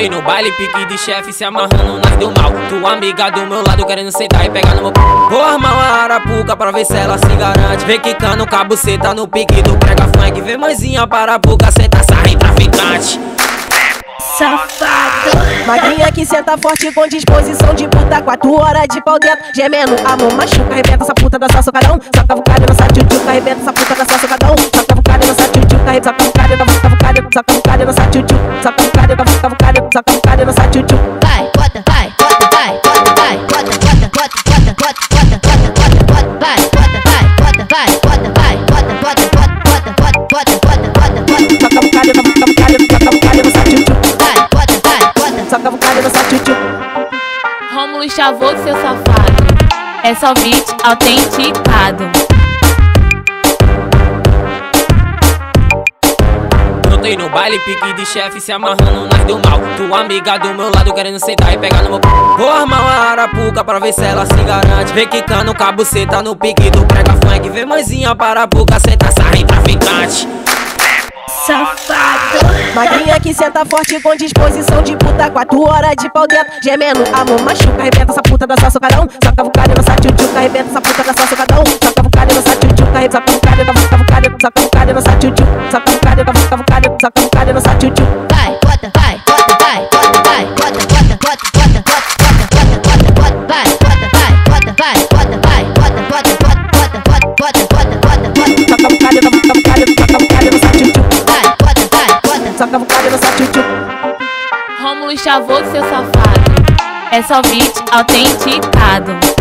Brotei no baile, pique de chefe, se amarrando nas do mal. Tua amiga do meu lado querendo sentar e pegar no meu p. Vou armar uma arapuca pra ver se ela se garante. Vem quicando cabuceta no pique do prega funk. Vem mãezinha para a boca, senta sarra traficante. Safado. Magrinha que senta forte com disposição de puta. 4 horas de pau dentro, gemendo, amor machuca. Arrebenta essa puta da sua socadão. Saca vucada nessa tchutchuca. Arrebenta essa puta da sua socadão. Saca vucada nessa tchutchuca. Saca vucada da vucada, saca vucada nessa tchutchuca. Saca vucada da vucada, saca vucada nessa tchutchuca. Vai, bota, vai, bota, vai, bota, vai, bota, bota, bota, bota, bota, bota, bota, bota, vai, bota, vai, bota, vai, bota, vai, bota, bota, bota, bota, bota, bota, bota, bota. Saca vucada da vucada, saca vucada nessa tchutchuca. Vai, bota, vai, bota. Saca vucada nessa tchutchuca. Rômulo Chavoso, seu safado. É só beat autenticado. Brotei no baile, pique de chefe, se amarrando nas do mal. Tua amiga do meu lado querendo sentar e pegar no meu p. Vou armar uma arapuca pra ver se ela se garante. Vem quicando cabuceta no pique do prega funk. Vem mãezinha para a boca, senta sarra traficante. Safado. Magrinha que senta forte com disposição de puta. 4 horas de pau dentro, gemendo, amor machuca. Arrebenta essa puta da sua socadão. Saca vucada nessa tchutchuca. Arrebenta essa puta da sua socadão. Saca vucada nessa tchutchuca. Saca vucada da vucada, saca vucada nessa tchutchuca. Saca vucada da vucada, saca vucada nessa tchutchuca. Vai, bota, vai, bota, vai, bota, vai, bota, bota, bota, bota, bota, bota, bota, vai, bota, vai, bota, vai, bota, vai, bota, bota, bota, bota, bota, bota, bota, bota. Saca vucada da vucada, saca vucada nessa tchutchuca. Vai, bota, vai, bota. Saca vucada nessa tchutchuca. Rômulo Chavoso, seu safado. É só beat autenticado.